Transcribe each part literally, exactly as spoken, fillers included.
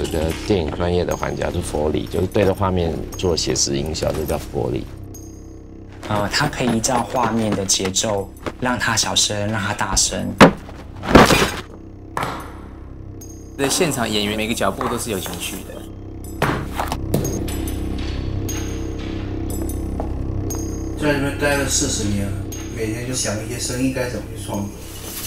一个电影专业的环节叫做佛理，就是对着画面做写实音效，这叫佛理。 呃，它可以依照画面的节奏，让它小声，让它大声。 在现场演员每个脚步都是有情绪的。 在里面待了四十年了，每天就想一些声音该怎么去创作。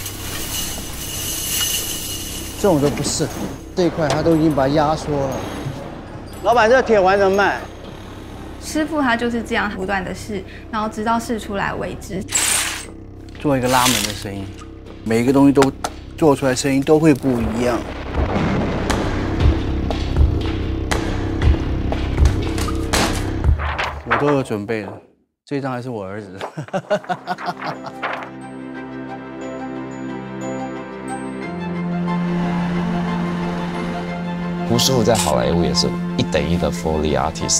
这种都不适合，这一块他都已经把它压缩了。老板，这铁丸怎么卖？ 师傅他就是这样不断的试，然后直到试出来为止。 做一个拉门的声音，每一个东西都做出来声音都会不一样。我都有准备了，这张还是我儿子的。 胡师傅在好莱坞也是一等一的 Foley artist。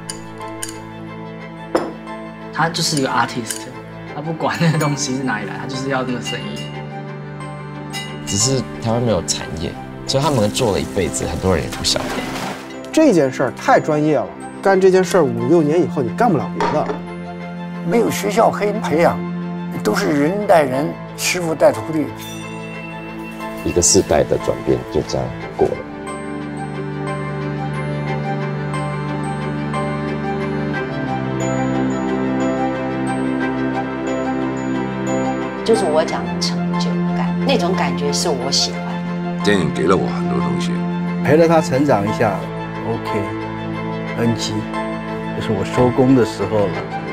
他就是一个 artist， 他不管那个东西是哪里来，他就是要那个声音。 只是台湾没有产业，所以他们做了一辈子，很多人也不晓得。 这件事儿太专业了，干这件事儿五六年以后你干不了别的。 没有学校可以培养，都是人带人，师傅带徒弟。 一个世代的转变就这样过了。 就是我讲的成就感，那种感觉是我喜欢的。 电影给了我很多东西， 陪着他成长一下 ，OK，N G， 就是我收工的时候了。